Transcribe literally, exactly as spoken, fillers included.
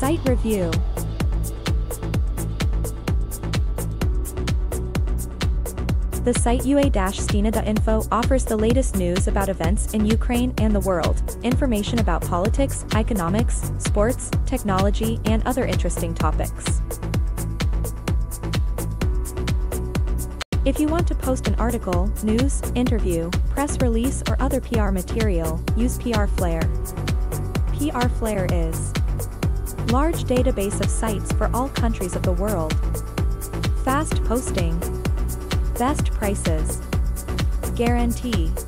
Site review. The site u a stena dot info offers the latest news about events in Ukraine and the world, information about politics, economics, sports, technology, and other interesting topics. If you want to post an article, news, interview, press release or other P R material, use P R Flare. P R Flare is large database of sites for all countries of the world. Fast posting. Best prices. Guarantee.